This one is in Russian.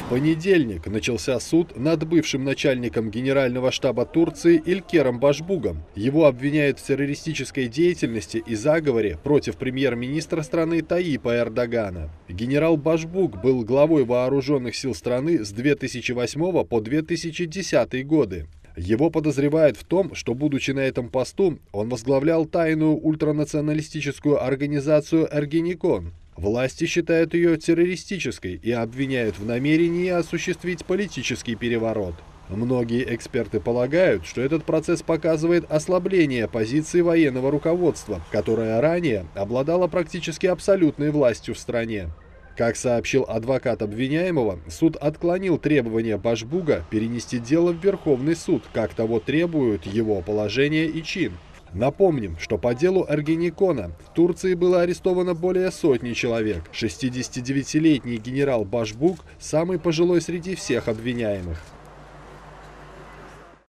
понедельник начался суд над бывшим начальником Генерального штаба Турции Илкером Башбугом. Его обвиняют в террористической деятельности и заговоре против премьер-министра страны Таyyипа Эрдогана. Генерал Башбуг был главой вооруженных сил страны с 2008 по 2010 годы. Его подозревают в том, что, будучи на этом посту, он возглавлял тайную ультранационалистическую организацию «Эргенекон». Власти считают ее террористической и обвиняют в намерении осуществить политический переворот. Многие эксперты полагают, что этот процесс показывает ослабление позиции военного руководства, которое ранее обладало практически абсолютной властью в стране. Как сообщил адвокат обвиняемого, суд отклонил требование Башбуга перенести дело в Верховный суд, как того требуют его положение и чин. Напомним, что по делу Эргенекона в Турции было арестовано более сотни человек. 69-летний генерал Башбуг самый пожилой среди всех обвиняемых.